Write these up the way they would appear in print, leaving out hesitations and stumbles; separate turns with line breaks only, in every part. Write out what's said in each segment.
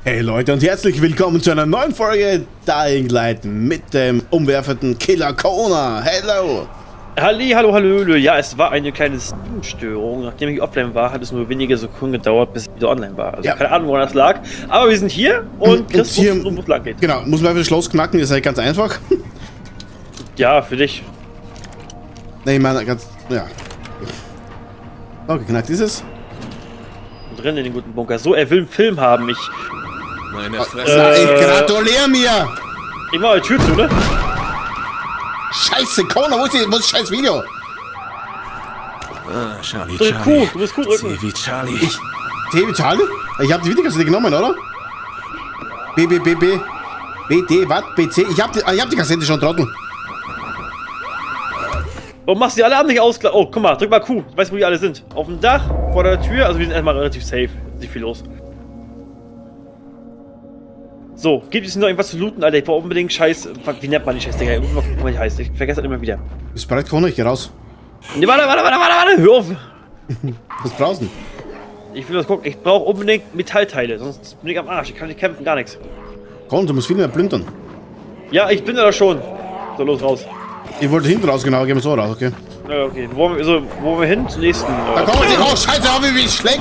Hey Leute und herzlich willkommen zu einer neuen Folge Dying Light mit dem umwerfenden Killer Kona. Hello!
Hallo. Ja, es war eine kleine Steam-Störung. Nachdem ich offline war, hat es nur wenige Sekunden gedauert, bis ich wieder online war. Also keine Ahnung, woran das lag. Aber wir sind hier und Chris wusste, wo es lang geht.
Genau, muss man einfach das Schloss knacken, ist halt ganz einfach.
Ja, für dich.
Ne, ich meine, ganz, ja. So, geknackt ist es.
Drin in den guten Bunker. So, er will einen Film haben. Ich
gratuliere mir!
Ich mach die Tür zu, ne?
Scheiße, Kona, wo ist das scheiß Video?
Ah, Charlie,
Drück Q, du musst Q drücken.
C wie Charlie.
T wie Charlie? Ich hab die Videokassette genommen, oder? BD, was? BC? Ich hab die Kassette schon, Trottel.
Warum machst du die alle anderen nicht aus? Oh, guck mal, drück mal Q. Ich weiß, wo die alle sind. Auf dem Dach, vor der Tür. Also wir sind erstmal relativ safe. Nicht viel los. So, gibt es noch irgendwas zu looten, Alter? Ich brauche unbedingt Scheiß. Wie nennt man die Scheißdinger? Ich muss mal gucken, was die heißt. Ich vergesse das immer wieder.
Bist du bereit, Kona? Ich geh raus.
Ne, warte. Hör auf.
Was brauchst du?
Ich will das gucken. Ich brauche unbedingt Metallteile. Sonst bin ich am Arsch. Ich kann nicht kämpfen, gar nichts.
Kona, du musst viel mehr plündern.
Ja, ich bin da schon. So, los, raus.
Ich wollte hinten raus, genau. Gehen wir so raus, okay?
Ja, okay. Wo wollen wir hin? Zum nächsten.
Da kommen sie raus. Scheiße, hab ich mich schlägt.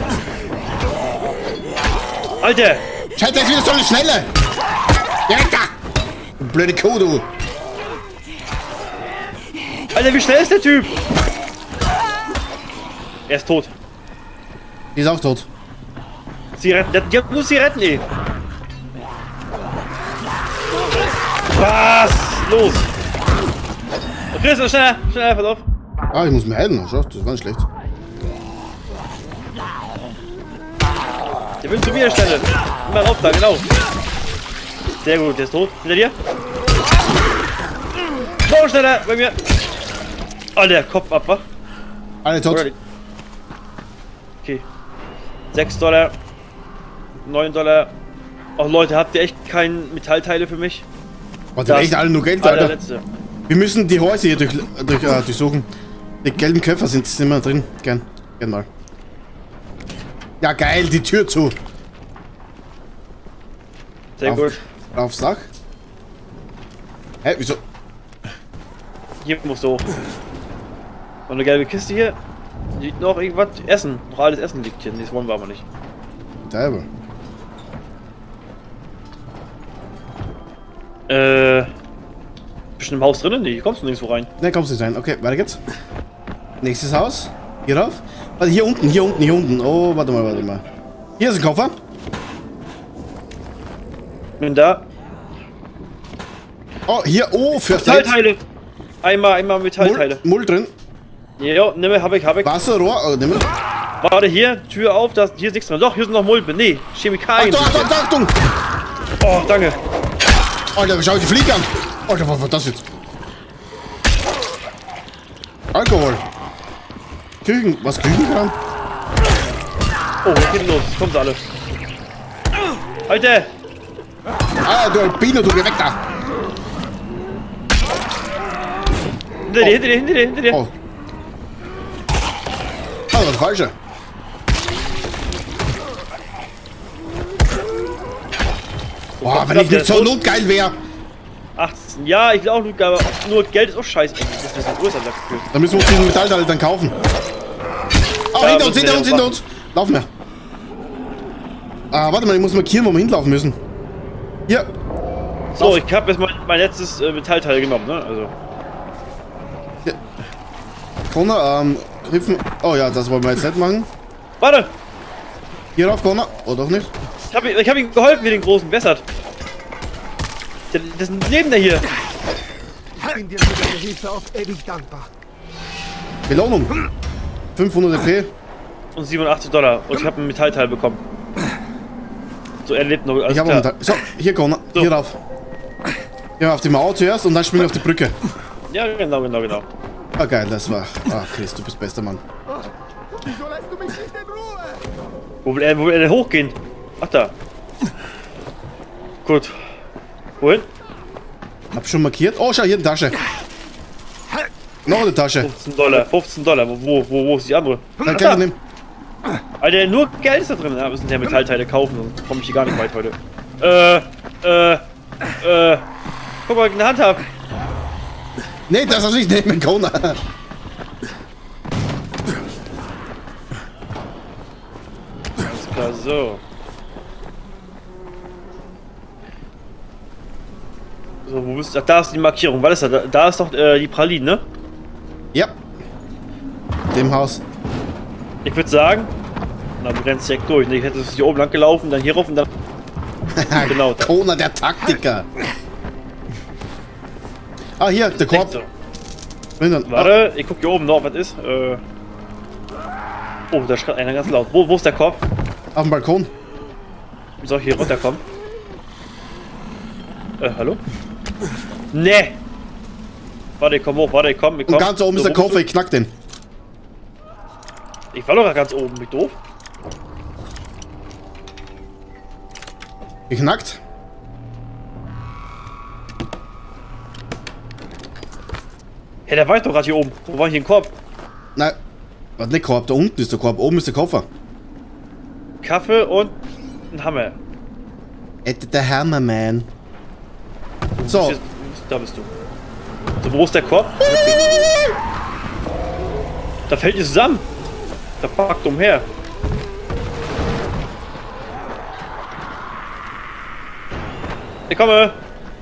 Alter!
Scheiße, jetzt wieder so eine Schnelle! Ja, du blöde Kuh, du!
Alter, wie schnell ist der Typ? Er ist tot.
Die ist auch tot.
Zigaretten, die haben nur Zigaretten, ey. Was? Los! Chris, schneller, pass auf.
Ah, ich muss mir heilen. Schau, das war nicht schlecht.
Der will zu mir Stelle. Immer rauf da, genau. Sehr gut, der ist tot. Hinter dir. Noch schneller bei mir. Oh, der Kopf ab, wa?
Alle tot.
Okay. $6. $9. Oh Leute, habt ihr echt keine Metallteile für mich?
Oh, die haben echt alle nur Geld, Alter.
Letzte.
Wir müssen die Häuser hier durchsuchen. Die gelben Köpfer sind immer drin. Gern mal. Ja, geil, die Tür zu.
Sehr gut.
Aufs Dach. Hä, wieso?
Hier musst du hoch. Und eine gelbe Kiste hier. Liegt noch irgendwas? Essen. Noch alles Essen liegt hier. Nee, das wollen wir aber nicht.
Teilweise.
Bist du im Haus drinnen? Nee, hier kommst du nirgendwo rein.
Ne, kommst nicht rein. Okay, weiter geht's. Nächstes Haus. Hier rauf. Warte, hier unten. Oh, warte mal. Hier ist ein Koffer.
Bin da.
Oh, hier, oh, für
Metallteile. Einmal Metallteile.
Mull drin.
Ja, nimm hab ich.
Wasserrohr, oh, nimm.
Warte, hier, Tür auf, hier ist nichts drin. Doch, hier sind noch Mulpe. Nee, Chemikalien.
Achtung!
Oh, danke.
Alter, schau die Fliege an. Alter, was war das jetzt? Alkohol. Küchenkram?
Oh, was geht denn los? Kommt alle. Alter!
Ah, du Albino, du geh weg da!
Hinter dir.
Oh. Ah, das Falsche. Boah, wenn ich nicht so notgeil wäre.
18. Ja, ich will auch Loot, aber nur Geld ist auch scheiße. Das ist ein größer dafür.
Dann müssen wir uns diesen Metallteil dann kaufen. Oh,
Ja,
hinter uns! Laufen wir! Ah, warte mal, ich muss markieren, wo wir hinlaufen müssen. Hier!
So, ich habe jetzt mein letztes Metallteil genommen, ne? Also.
Hier. Kona, Hüpfen. Oh ja, das wollen wir jetzt nicht machen.
Warte!
Hier rauf, Kona. Oh, doch nicht.
Ich hab ihm geholfen wie den Großen. Bessert. Das ist ein Leben der hier.
Ich bin dir für deine Hilfe auf ewig dankbar.
Belohnung. 500 EP.
Und $87. Und ich habe ein Metallteil bekommen. So, er lebt noch.
Ich habe einen Teil. So, hier, Kona.
So.
Hier rauf. Ja, auf die Mauer zuerst und dann springen wir auf die Brücke.
Ja, genau.
Ah, geil, das war. Ah, Chris, du bist bester Mann.
Wieso lässt du mich nicht in Ruhe?
Wo will er denn hochgehen? Ach, da. Gut. Wohin?
Hab schon markiert. Oh, schau, hier eine Tasche. Noch eine Tasche.
$15. $15. Wo ist die andere?
Ja, gleich nimm.
Alter, nur Geld ist da drin. Ja, wir müssen ja Metallteile kaufen, sonst komme ich hier gar nicht weit heute. Guck mal, ich eine Hand hab.
Nee, das hast du nicht nehmen, Kona.
Alles klar, so. So, wo bist du? Ach, da ist die Markierung. Was ist da? Da ist doch die Pralinen, ne?
Ja. Dem Haus.
Ich würde sagen, na, du rennst direkt durch. Ne? Ich hätte hier oben lang gelaufen, dann hier rauf und dann. Genau.
Kona, der Taktiker. Ah, hier, der Korb.
Warte, ich guck hier oben noch, was ist. Oh, da schreit einer ganz laut. Wo ist der Korb?
Auf dem Balkon.
Soll ich hier runterkommen? Hallo? Nee! Warte, ich komm hoch, warte, ich komm.
Und ganz oben ist der Koffer, ich knack den.
Ich war doch ganz oben, bin ich doof?
Geknackt.
Hey, der war ich doch gerade hier oben. Wo war hier ein Korb?
Nein, warte, nicht Korb, da unten ist der Korb, oben ist der Koffer.
Kaffee und ein Hammer.
Der Hammerman. So.
Da bist du. So, wo ist der Korb? Da fällt die zusammen. Da packt umher. Ich komme.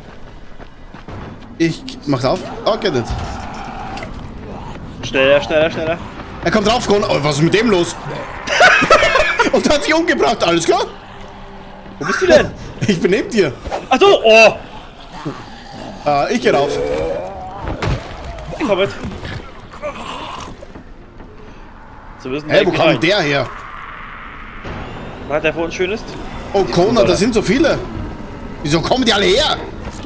Ich mach's auf. Okay, nicht.
Schneller, schneller, schneller.
Er kommt drauf, Kona. Oh, was ist mit dem los? Und hat sich umgebracht, alles klar?
Wo bist du denn?
Ich bin neben dir.
Ach so, oh!
Ich geh rauf.
Ich komm mit. So, wir sind
Hey, wo kam der her?
Was der vor uns schön ist?
Oh, Kona, da sind so viele. Wieso kommen die alle her?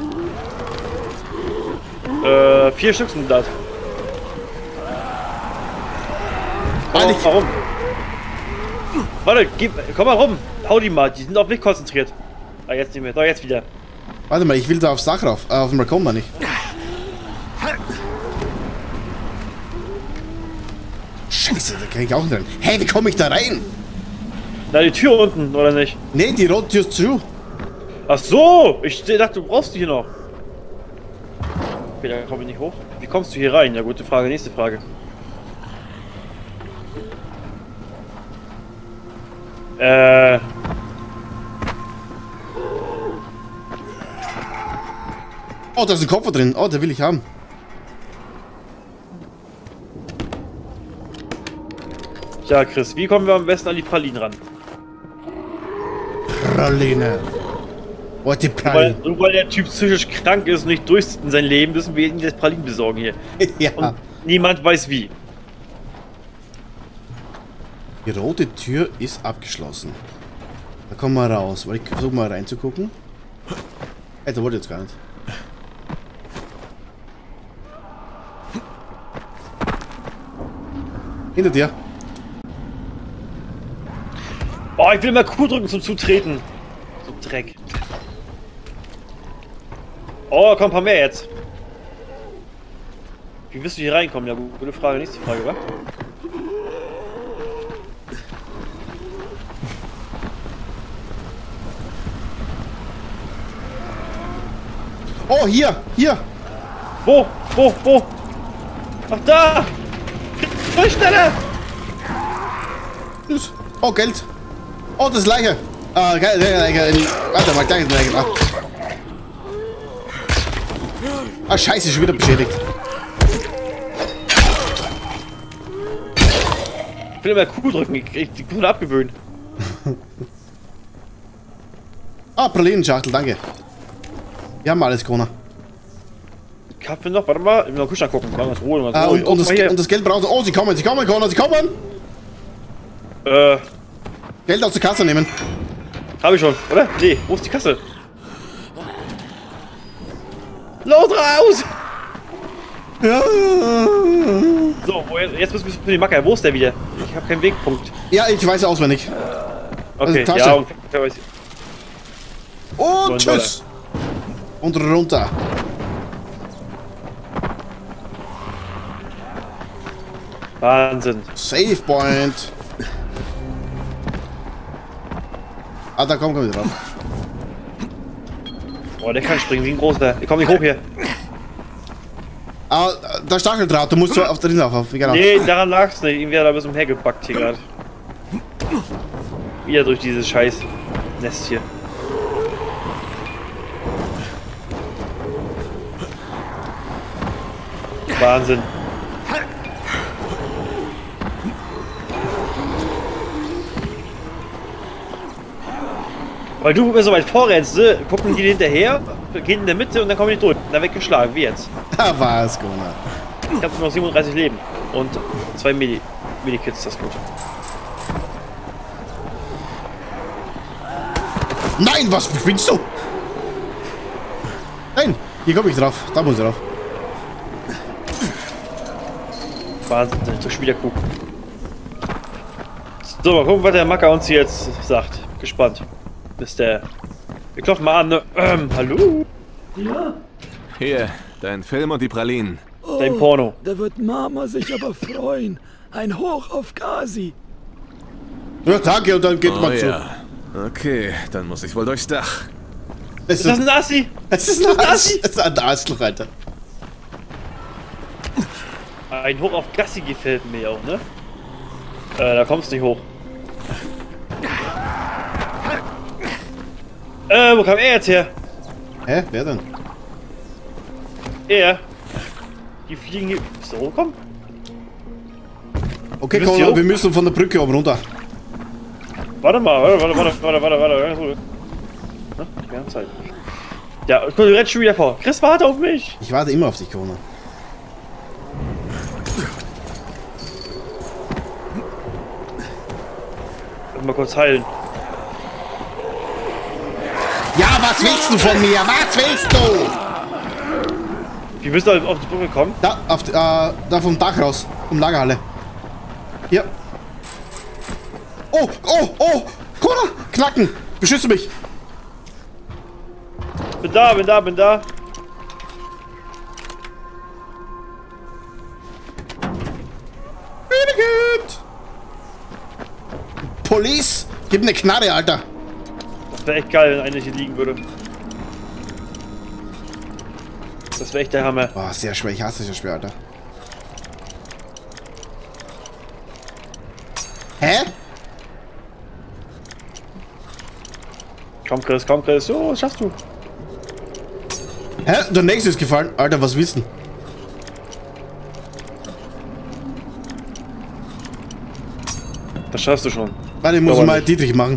4 Stück sind das. Warum? Warte, komm mal rum. Hau die mal, die sind auf mich konzentriert. Ah, jetzt nicht mehr. Doch, jetzt wieder.
Warte mal, ich will da aufs Dach rauf. Auf dem Balkon mal nicht. Scheiße, da krieg ich auch nicht rein. Hey, wie komme ich da rein?
Na, die Tür unten, oder nicht?
Nee, die rote Tür ist zu.
Ach so! Ich dachte, du brauchst die hier noch. Okay, da komme ich nicht hoch. Wie kommst du hier rein? Ja, gute Frage. Nächste Frage.
Oh, da ist ein Koffer drin. Oh, der will ich haben.
Ja, Chris, wie kommen wir am besten an die Pralinen ran?
Praline. Oh, die Praline.
Nur weil der Typ psychisch krank ist und nicht durchzieht in sein Leben, müssen wir ihm das Pralinen besorgen hier.
Ja.
Und niemand weiß wie.
Die rote Tür ist abgeschlossen. Da kommen wir raus. Ich versuche mal reinzugucken. Hey, da wollte ich jetzt gar nicht. Hinter dir.
Oh, ich will mal Q drücken zum Zutreten. So Dreck. Oh, komm, ein paar mehr jetzt. Wie wirst du hier reinkommen? Ja, gute Frage. Nächste Frage, wa?
Oh, hier, hier.
Wo? Ach, da! Durch, schneller!
Oh, Geld. Oh, das ist Leiche. Warte mal, gleich Leiche. Ah, scheiße, schon wieder beschädigt.
Ich will immer Q drücken, ich die Kuh abgewöhnen.
Ah, Pralinenschachtel, danke. Wir haben alles, Kona.
Kaffee noch, warte mal, ich will noch Küche angucken. Mal Ruhe, mal Ruhe.
Und das Geld braucht. Oh, sie kommen, Kona, sie kommen! Geld aus der Kasse nehmen.
Hab ich schon, oder? Nee, wo ist die Kasse? Los raus!
Ja.
So, jetzt müssen wir für die Macker. Wo ist der wieder? Ich habe keinen Wegpunkt.
Ja, ich weiß auswendig.
Okay,
Tasche.
ja, und
Und tschüss! Und runter.
Wahnsinn.
Save Point. Ah, da komm ich drauf.
Oh, der kann springen wie ein großer. Ich komm nicht hoch hier.
Ah, der Stacheldraht, du musst so auf drin auf. Genau.
Nee, daran lag's nicht. Irgendwie hat er ein bisschen hergepackt hier gerade. Wieder durch dieses scheiß Nest hier. Wahnsinn. Weil du mir so weit vorrennst, ne? Gucken die hinterher, gehen in der Mitte und dann kommen die durch. Dann weggeschlagen, wie jetzt.
Da war es, Gunnar.
Ich habe noch 37 Leben und 2 Medikits, das ist gut.
Nein, was spinnst du? Nein, hier komme ich drauf. Da muss ich drauf.
Wahnsinn, so Spielerkuh. So, mal gucken, was der Macker uns hier jetzt sagt. Gespannt. Bis der... Wir klopfen mal an, ne? Hallo?
Ja?
Hier, dein Film und die Pralinen.
Dein Porno.
Da wird Mama sich aber freuen. Ein Hoch auf Gazi.
Ja, danke, und dann geht man zu.
Ja. Okay, dann muss ich wohl durchs Dach.
Ist das ein Assi?
Es ist ein Assi. Es ist ein Arschloch, Alter.
Ein Hoch auf Gassi gefällt mir auch, ne? Da kommst du nicht hoch. Wo kam er jetzt her?
Hä? Wer denn?
Er. Die fliegen hier. Bist du hochgekommen?
Okay,
Du bist
komm,
hier
wir müssen von der Brücke oben runter.
Warte mal, warte. Na, wir haben Zeit. Ja, du rennst schon wieder vor. Chris, warte auf mich!
Ich warte immer auf dich, Kona.
Mal kurz heilen.
Ja, was willst du von mir? Was willst du?
Wie bist du auf die Brücke gekommen?
Da, da vom Dach raus. Um Lagerhalle. Hier. Oh, Kona, knacken. Beschütze mich.
Bin da.
Benedikt. Police, gib eine Knarre, Alter.
Das wäre echt geil, wenn eine hier liegen würde. Das wäre echt der Hammer.
Boah, sehr schwer. Ich hasse das Spiel, Alter. Hä?
Komm, Chris. So, was schaffst du?
Hä? Der nächste ist gefallen. Alter, was wissen?
Das schaffst du schon.
Warte, ich muss
Aber
mal
nicht.
Dietrich machen.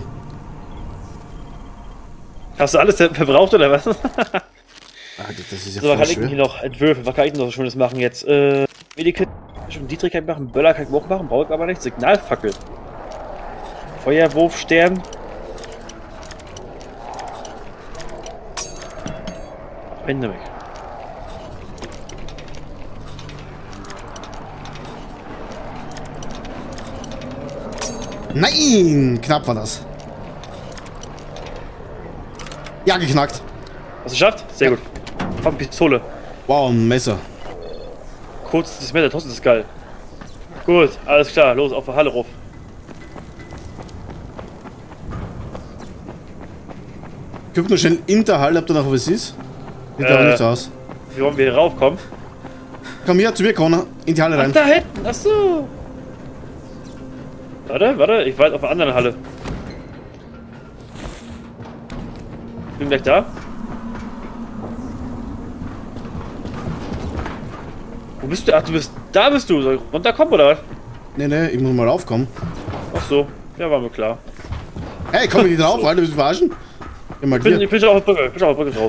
Hast du alles verbraucht oder was?
Alter, das ist ja
So, was
voll
kann ich denn hier
schwer.
noch Entwürfe? Was kann ich denn noch so Schönes machen jetzt? Medikit. Schon Dietrich kann ich machen, Böller kann ich auch machen, brauche ich aber nicht. Signalfackel. Feuerwurfstern. Ende weg.
Nein! Knapp war das. Ja, geknackt.
Hast du geschafft? Sehr gut. Komm, Pistole.
Wow, ein Messer.
Kurz das Messer, trotzdem ist geil. Gut, alles klar, los, auf der Halle rauf.
Guck nur schnell in der Halle, ob da noch was ist. Sieht aber nicht so aus.
Wie wollen wir hier raufkommen?
Komm hier zu mir, Connor. In die Halle rein.
Da hinten, achso. Warte, ich war jetzt auf der anderen Halle. Bin gleich da. Wo bist du? Ach, da bist du. Soll ich runterkommen oder was?
Nee, ich muss mal raufkommen.
Ach so, ja, war mir klar.
Hey, komm nicht drauf, Alter, willst du verarschen? Geh mal hier.
Ich bin schon auf der Brücke, drauf.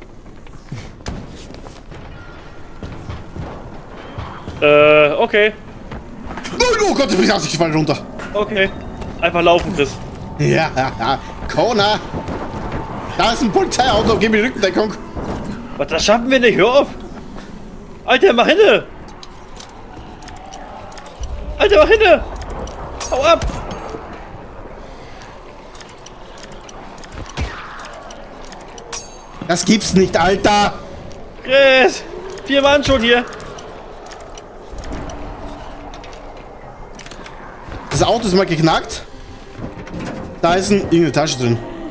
Okay.
Oh Gott, ich fall runter.
Okay. Einfach laufen, Chris.
Ja, Connor. Da ist ein Polizeiauto, gib mir Rückendeckung.
Was, das schaffen wir nicht, hör auf! Alter, mach hinne! Hau ab!
Das gibt's nicht, Alter.
Chris! 4 Mann schon hier!
Das Auto ist mal geknackt. Da ist irgendeine Tasche drin.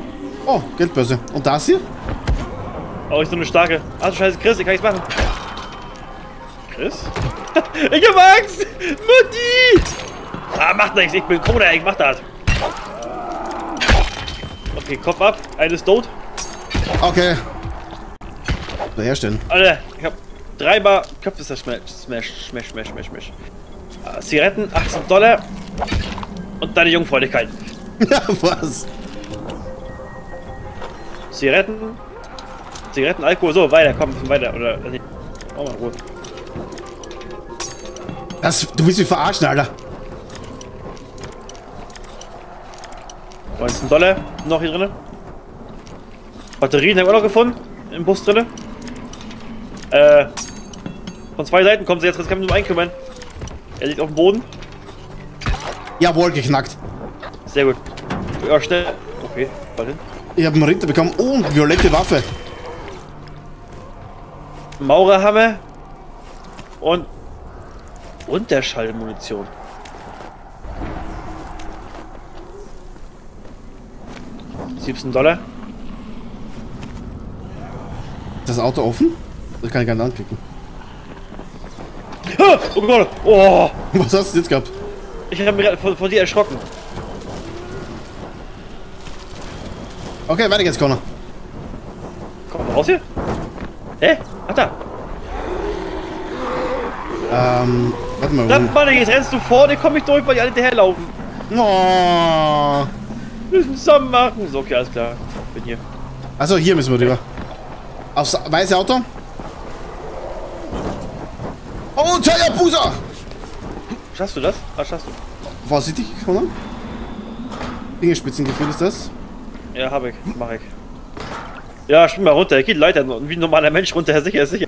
Oh, Geldbörse. Und das hier?
Oh, ich so eine starke. Ach du Scheiße, Chris, ich kann nichts machen. Chris? Ich hab Angst! Mutti! Ah, macht nichts, ich bin Koda, ich mach das. Okay, Kopf ab, eine ist tot.
Okay. Herstellen.
Alter, ich hab dreimal Köpfe Smash. Zigaretten, $18. Und deine Jungfräulichkeit.
Ja, was?
Zigaretten, Alkohol, so, weiter, komm, weiter, oder, nicht. Oh, mal gut.
Du willst mich verarschen, Alter.
$19 noch hier drin. Batterien haben wir noch gefunden, im Bus drin. Von zwei Seiten kommen sie jetzt, kann man nur einkümmern. Er liegt auf dem Boden.
Jawohl, geknackt.
Sehr gut. Ja, schnell. Okay, bald hin.
Ich habe einen Ritter bekommen. Oh, eine violette Waffe.
Maurerhammer. Und Unterschallmunition. $17.
Ist das Auto offen? Das kann ich gar nicht anklicken.
Ah, oh Gott! Oh!
Was hast du jetzt gehabt?
Ich habe mich von dir erschrocken.
Okay, weiter geht's, Connor.
Komm mal raus hier. Hä? Ach da.
Warte mal.
Dann, Mann, jetzt rennst du vor, dann komm ich durch, weil die alle hinterherlaufen.
Oh.
Wir müssen zusammen machen. So, okay, alles klar. Bin hier.
Also hier müssen wir rüber. Aufs weiße Auto. Oh, Teuerbuser!
Schaffst du das? Ah, schaffst du.
Vorsichtig, Connor. Fingerspitzengefühl ist das.
Ja, hab ich. Mach ich. Ja, spring mal runter. Geht Leiter wie ein normaler Mensch runter. Sicher, sicher.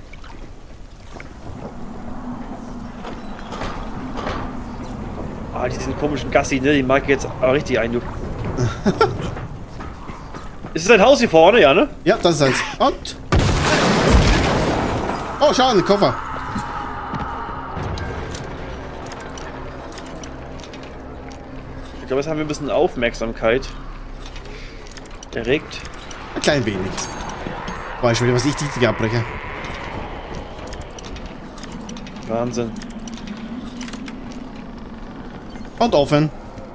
Ah, diesen komischen Gassi, ne? Die mag ich jetzt aber richtig ein, du. Ist es ein Haus hier vorne, ja, ne?
Ja, das ist eins. Und? Oh, schau, ein Koffer.
Ich glaube, jetzt haben wir ein bisschen Aufmerksamkeit erregt.
Ein klein wenig. Boah, ich will was ich die abbreche.
Wahnsinn.
Und offen.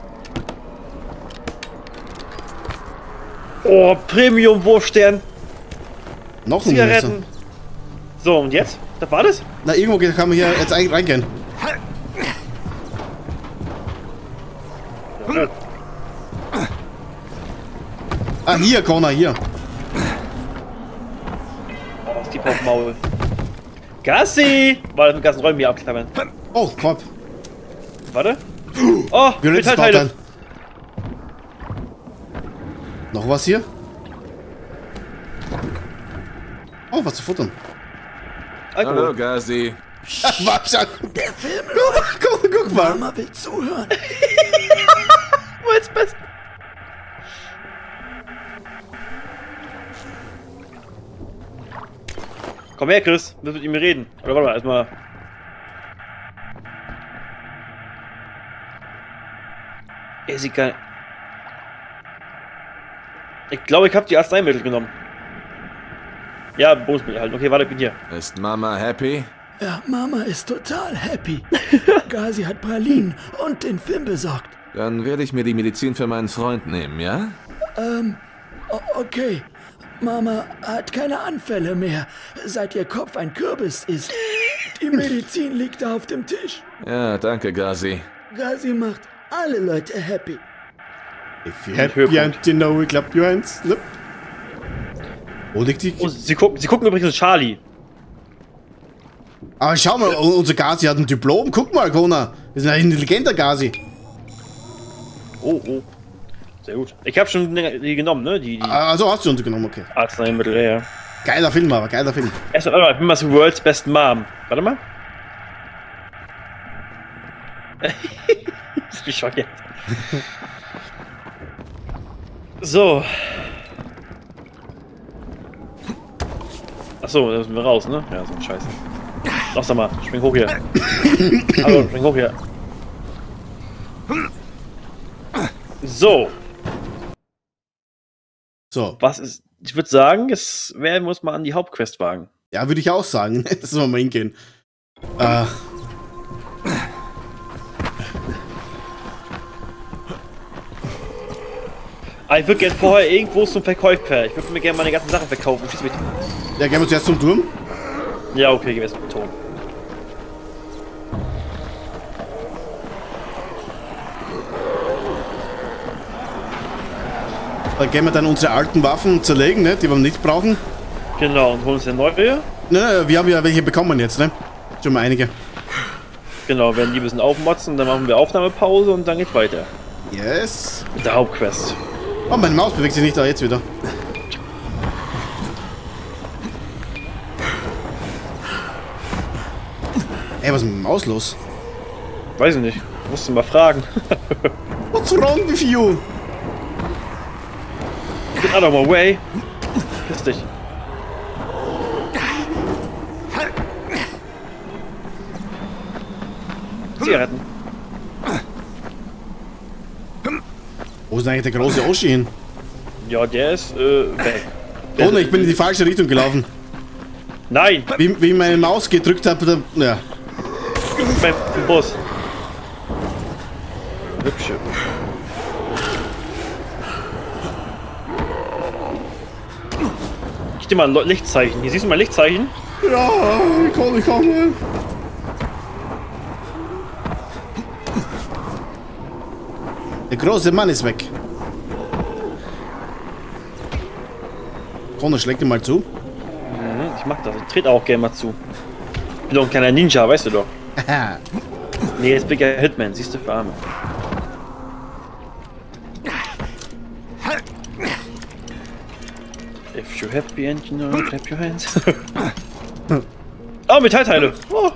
Oh, Premium-Wurfstern.
Noch ein
Zigaretten.
Messer.
So, und jetzt? Das war das?
Na, irgendwo kann man hier jetzt eigentlich reingehen. Ah, hier, Connor, hier.
Oh, ist die auf dem Maul. Gassi! Warte, mit ganzen Räumen hier abklappern.
Oh, Kopf.
Warte. Oh,
Violettes
Metallteile.
Bauteil. Noch was hier? Oh, was zu futtern.
Alkohol.
Hallo, Gazi.
War schon.
Der Film
Guck mal.
Mama will zuhören.
Wo ist best? Komm her, Chris. Wir müssen mit ihm reden. Oder warte mal, erstmal. Ist egal. Ich glaube, ich habe die Arzneimittel genommen. Ja, Bonusmittel halt. Okay, warte, ich bin hier.
Ist Mama happy?
Ja, Mama ist total happy. Gazi hat Pralinen und den Film besorgt.
Dann werde ich mir die Medizin für meinen Freund nehmen, ja?
Okay. Mama hat keine Anfälle mehr, seit ihr Kopf ein Kürbis ist. Die Medizin liegt da auf dem Tisch.
Ja, danke, Gazi.
Gazi macht alle Leute happy.
If you happy and you know we clap your hands. Nope. Wo liegt die?
Oh, sie gucken übrigens Charlie.
Aber schau mal, unser Gazi hat ein Diplom. Guck mal, Connor. Das ist ein intelligenter Gazi.
Oh, oh. Sehr gut. Ich habe schon die genommen, ne? Die
Also hast du untergenommen, okay.
Arzneimittel, ja.
Geiler Film, aber geiler Film.
Erstmal, warte mal, ich bin mal so World's Best Mom. Warte mal. Ich bin schockiert. So. Achso, da müssen wir raus, ne? Ja, so ein Scheiße. Lass doch mal, spring hoch hier. Hallo, spring hoch hier. So.
So.
Was ist. Ich würde sagen, muss man an die Hauptquest wagen.
Ja, würde ich auch sagen. Das soll mal hingehen.
Ich würde gerne vorher irgendwo zum Verkäufer. Ich würde mir gerne meine ganzen Sachen verkaufen. Schieß mich.
Ja, gehen wir zuerst zum Turm.
Ja, okay, geh jetzt zum Turm.
Da gehen wir dann unsere alten Waffen zerlegen, ne? Die wir nicht brauchen.
Genau, und holen uns eine neue.
Ne, wir haben ja welche bekommen jetzt, ne? Schon mal einige.
Genau, werden die ein bisschen aufmotzen, dann machen wir Aufnahmepause und dann geht's weiter.
Yes.
Mit der Hauptquest.
Oh, meine Maus bewegt sich nicht da jetzt wieder. Ey, was ist mit der Maus los?
Weiß ich nicht. Musst du mal fragen.
What's wrong with you?
Get out of my way. Piss dich. Zigaretten.
Wo ist eigentlich der große Oschi hin?
Ja, der ist weg.
Oh ne, ich bin in die falsche Richtung gelaufen.
Nein!
Wie ich meine Maus gedrückt habe, dann. Ja.
Beim Bus. Hübsche. Ich dir mal ein Lichtzeichen. Hier siehst du mein Lichtzeichen?
Ja, ich komme. Der große Mann ist weg. Connor, schläg dir mal zu.
Mhm, ich mag das. Ich trete auch gerne mal zu. Ich bin doch ein kleiner Ninja, weißt du doch. Nee, jetzt bin ich ja Hitman, siehst du, für Arme. If you're happy and you know, clap your hands. Oh, Metallteile! Oh.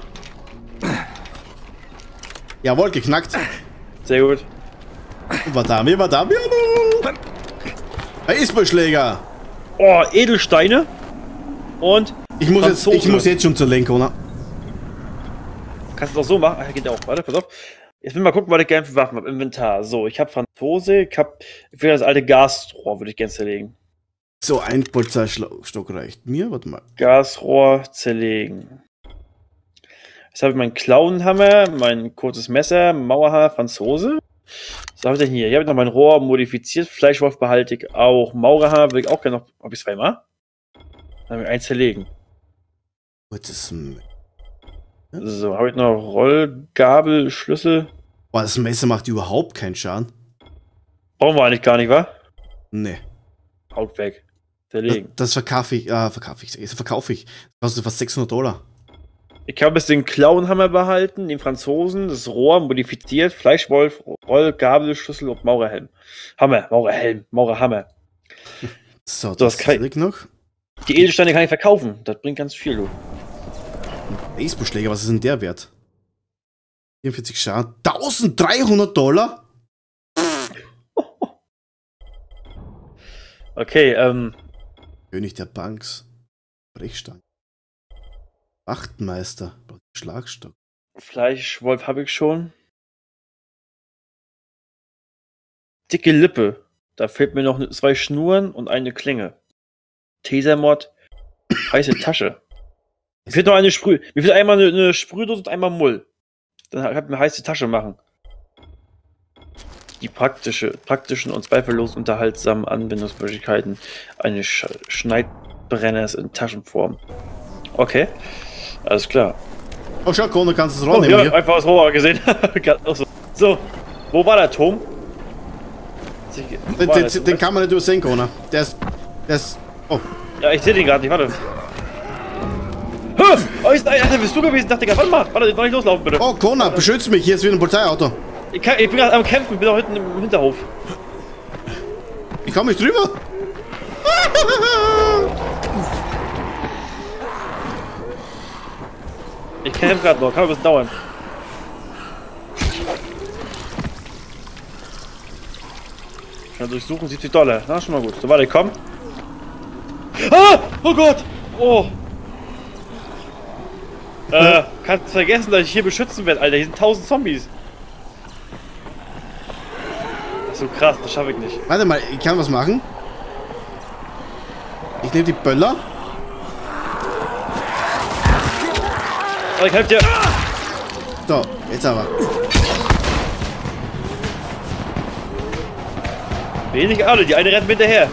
Jawohl, geknackt.
Sehr gut.
Madame, hallo. Baseballschläger.
Oh, Edelsteine. Und
Ich muss jetzt schon zur Lenkona.
Kannst du doch so machen. Ah, geht auch. Warte, pass auf. Jetzt will ich mal gucken, was ich gerne für Waffen habe. Inventar. So, ich habe Franzose. Ich will das alte Gasrohr, würde ich gerne zerlegen.
So, ein Polizeistock reicht mir. Warte mal.
Gasrohr zerlegen. Jetzt habe ich meinen Klauenhammer, mein kurzes Messer, Mauerhammer, Franzose. Was habe ich denn hier? Hier habe ich noch mein Rohr modifiziert. Fleischwolf behalte ich auch. Maurerhammer will ich auch gerne noch. Habe ich zweimal? Dann habe ich eins zerlegen.
Was ist
So, habe ich noch Rollgabel, Schlüssel.
Boah, das Messer macht überhaupt keinen Schaden.
Brauchen wir eigentlich gar nicht, wa?
Nee.
Haut weg. Zerlegen.
Das verkaufe ich. Das kostet fast $600.
Ich habe jetzt den Klauenhammer behalten, den Franzosen, das Rohr modifiziert, Fleischwolf, Rollgabel, Schlüssel und Maurerhelm. Maurerhammer.
So, das kann ich noch.
Die Edelsteine kann ich verkaufen. Das bringt ganz viel, du.
Baseballschläger, was ist denn der wert? 44 Schaden. $1300?
Okay,
König der Banks. Brechstange. Wachtmeister. Schlagstock.
Fleischwolf habe ich schon. Dicke Lippe. Da fehlt mir noch 2 Schnuren und eine Klinge. Tasermod. Heiße Tasche. Mir fehlt noch eine Sprüh. Mir fehlt einmal eine Sprühdose und einmal Mull. Dann kann ich eine heiße Tasche machen. Die praktischen und zweifellos unterhaltsamen Anwendungsmöglichkeiten eines Schneidbrenners in Taschenform. Okay, alles klar.
Oh, schau, Connor, kannst du das Rohr nehmen
ja,
hier?
einfach das Rohr gesehen. So, wo war der Turm?
Den kann man nicht übersehen, Connor. Der ist... Oh.
Ja, ich sehe den gerade nicht, warte. Oh, Alter, bist du gewesen? Dachte ich, warte mal, noch nicht loslaufen, bitte.
Oh, Connor, beschütze mich, hier ist wieder ein Polizeiauto.
Ich bin gerade am Kämpfen, bin auch hinten im Hinterhof.
Ich komme nicht drüber.
Ich kämpfe gerade noch, kann ein bisschen dauern. Ja, durchsuchen $70. Na, schon mal gut. So, warte, komm. Ah! Oh Gott! Oh! Kannst vergessen, dass ich hier beschützen werde, Alter. Hier sind 1000 Zombies. Das ist so krass, das schaffe ich nicht.
Warte mal, ich kann was machen. Ich nehme die Böller.
Oh, ich helfe dir.
So, jetzt aber.
Wenig alle, die eine rennt mit hinterher.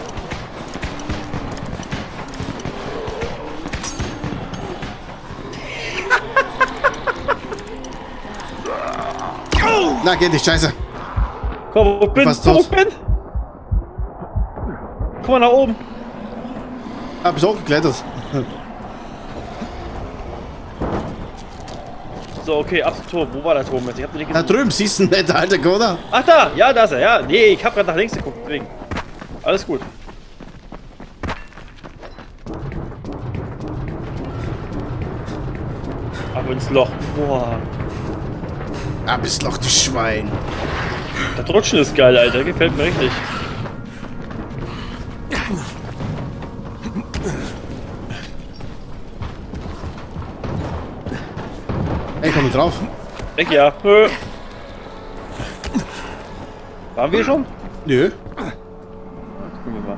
Na, geht nicht, scheiße.
Komm, wo bin
Fast
wo
tot.
ich bin? Guck mal nach oben.
Hab ich auch geklettert.
So, okay, ab zum Turm. Wo war der Turm jetzt? Ich hab den nicht
Da
gesehen.
drüben siehst du ihn nicht, alter Koda.
Ach da, ja, da ist er, ja. Nee, ich hab grad nach links geguckt, deswegen. Alles gut. Ab ins Loch. Boah.
Ab ins Loch, du Schwein.
Das Rutschen ist geil, Alter. Gefällt mir richtig.
Ey, komm mit drauf.
Weg, ja. Waren wir schon?
Nö.
Gucken wir mal.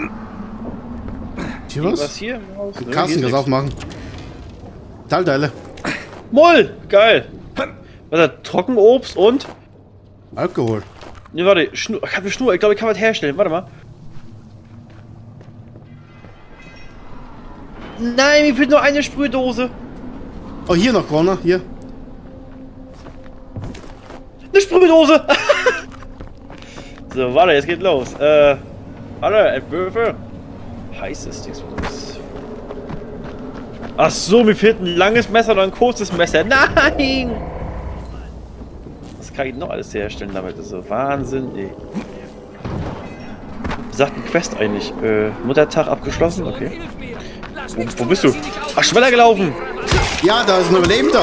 Hier
Was
was?
hier? im Haus?
Du
Nö,
kannst
hier
das
ist nix.
aufmachen. Metallteile.
Moll! Geil! Was ist das? Trockenobst und?
Alkohol.
Ne, warte. Schnur. Ich hab eine Schnur. Ich glaube, ich kann was herstellen. Warte mal. Nein, mir fehlt nur eine Sprühdose.
Oh, hier noch, Corner. Hier.
Eine Sprühdose! So, warte, jetzt geht los. Warte, Entwürfe. Heißes Ding. Ach so, mir fehlt ein langes Messer oder ein kurzes Messer. Nein! Was kann ich noch alles herstellen damit? Das ist so Wahnsinn, ey. Sagt ein Quest eigentlich? Muttertag abgeschlossen? Okay. Wo bist du? Ach, schneller gelaufen!
Ja, da ist ein Überlebender.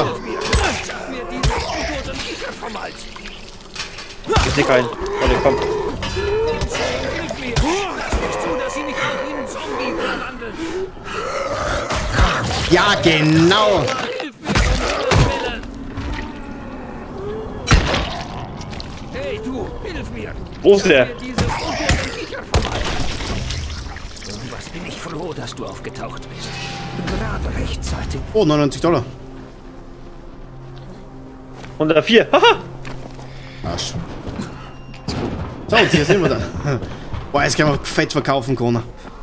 Ich seh keinen. Warte, komm.
Ja, genau.
Hey, du, hilf mir!
Wo ist der?
Was bin ich froh, dass du aufgetaucht bist. Gerade rechtzeitig.
Oh, $99.
104. Haha!
Arsch. So, und hier sind wir dann. Boah, jetzt können wir fett verkaufen, Corner.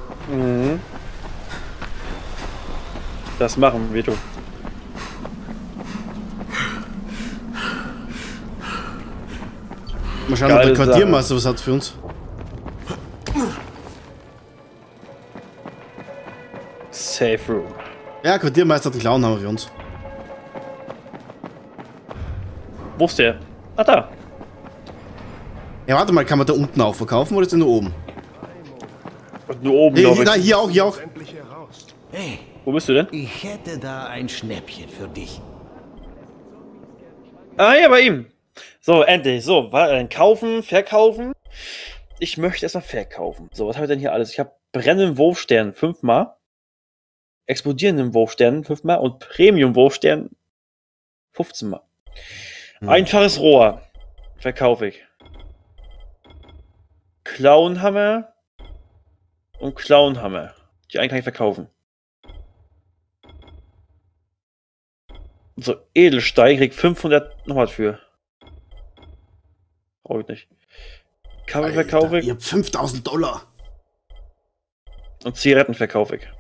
Das machen wir, du.
Mal schauen, ob der
Geile Sache.
Quartiermeister was hat für uns.
Safe Room.
Ja, Quartiermeister hat einen Clownhammer für uns.
Wo ist der? Ah, da.
Ja, warte mal, kann man da unten auch verkaufen oder ist der nur oben?
Und nur oben, glaube ich.
Da, hier auch, hier auch.
Endlich heraus.
Hey,
Wo bist du denn?
ich hätte da ein Schnäppchen für dich.
Ah, ja, bei ihm. So, endlich. So, dann kaufen, verkaufen. Ich möchte erstmal verkaufen. So, was habe ich denn hier alles? Ich habe brennenden Wurfstern 5-mal. Explodierenden Wurfstern 5-mal. Und Premium-Wurfstern 15-mal. Einfaches Rohr. Verkaufe ich. Clownhammer. Und Clownhammer. Die einen kann ich verkaufen. So, Edelstein krieg 500 noch was für. Brauche ich nicht. Kabel verkaufe ich
Ihr habt $5.000.
und Zigaretten verkaufe ich.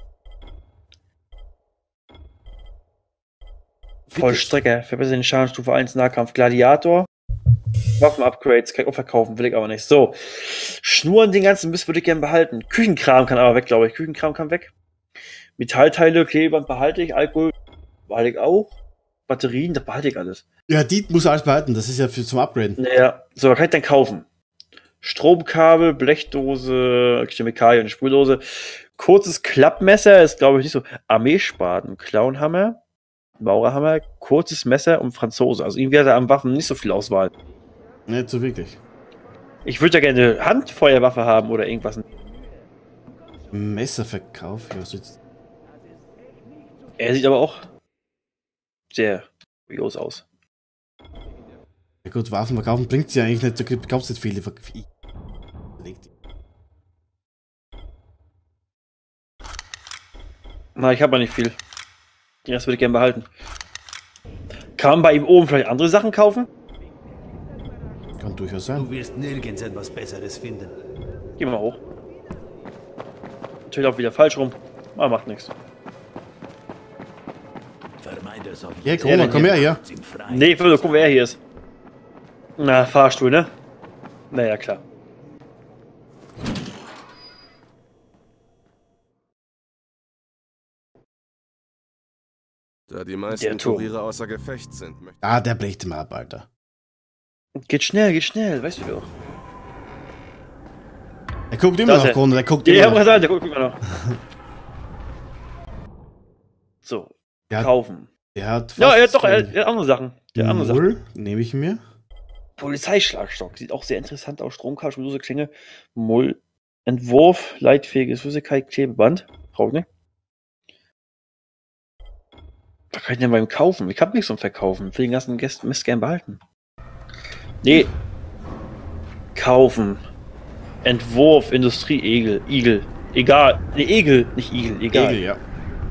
Vollstrecker, verbessern den Schadenstufe 1 Nahkampf, Gladiator. Waffen-Upgrades kann ich auch verkaufen, will ich aber nicht. So, Schnuren, den ganzen Mist würde ich gerne behalten. Küchenkram kann aber weg, glaube ich. Küchenkram kann weg. Metallteile, Klebeband behalte ich. Alkohol behalte ich auch. Batterien, das behalte ich alles.
Ja, die muss alles behalten. Das ist ja für zum Upgraden.
Naja, so, was kann ich dann kaufen? Stromkabel, Blechdose, Chemikalien, Sprühdose. Kurzes Klappmesser ist, glaube ich, nicht so. Armeespaten, Clownhammer, Maurerhammer, kurzes Messer und Franzose. Also irgendwie hat er an Waffen nicht so viel Auswahl.
Nicht so wirklich.
Ich würde ja gerne eine Handfeuerwaffe haben oder irgendwas.
Messerverkauf. Ja, so jetzt.
Er sieht aber auch sehr kurios aus.
Ja gut, Waffen verkaufen bringt ja eigentlich nicht. Du kaufst nicht viele.
Na, ich habe ja nicht viel. Den Rest würde ich gerne behalten. Kann man bei ihm oben vielleicht andere Sachen kaufen?
Kann durchaus sein.
Du wirst nirgends etwas Besseres finden.
Geh mal hoch. Natürlich auch wieder falsch rum. Aber macht nichts.
Vermeide Sowjet.
Ja, Corona, komm her hier.
Sind frei.
Nee, ich will nur gucken, wer hier ist. Na, Fahrstuhl, ne? Naja, klar.
Da die meisten
Turm.
Kuriere außer Gefecht sind, möchte
Ah, der bricht mal ab, Alter.
Geht schnell, weißt du doch.
Der guckt immer
Da ist
noch,
er.
Corona, der guckt
Ja,
immer
aber
noch.
sagen, der guckt immer noch. So,
Der hat,
kaufen.
der hat
Ja, er hat
fast
doch, er hat andere Sachen. Der hat andere Sachen.
Null, nehme ich mir.
Polizeischlagstock. Sieht auch sehr interessant aus. Stromkabel, Dose, Klinge. Mull. Entwurf. Leitfähiges Flüssigkeit. Klebeband. Braucht nicht. Da kann ich denn beim Kaufen. Ich habe nichts zum Verkaufen. Für den ganzen Mist gern behalten. Nee. Kaufen. Entwurf. Industrie. Igel. Egal. Nee, Egel. Nicht Igel. Egal.
Egel, ja.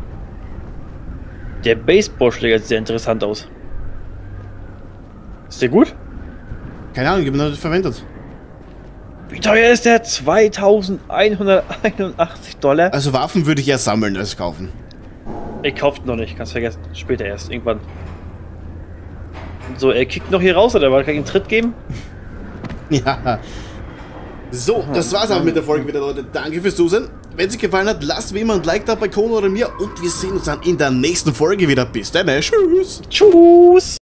Der Baseballschläger sieht sehr interessant aus. Ist der gut?
Keine Ahnung, ich habe ihn noch nicht verwendet.
Wie teuer ist der? 2181 $.
Also Waffen würde ich eher sammeln als kaufen.
Ich kauf's noch nicht, kannst vergessen. Später erst, irgendwann. So, er kickt noch hier raus, oder? Kann ich einen Tritt geben?
Ja. So, das war's aber mit der Folge wieder, Leute. Danke fürs Zusehen. Wenn es euch gefallen hat, lasst wie immer ein Like da bei Kono oder mir und wir sehen uns dann in der nächsten Folge wieder. Bis dann, tschüss.
Tschüss!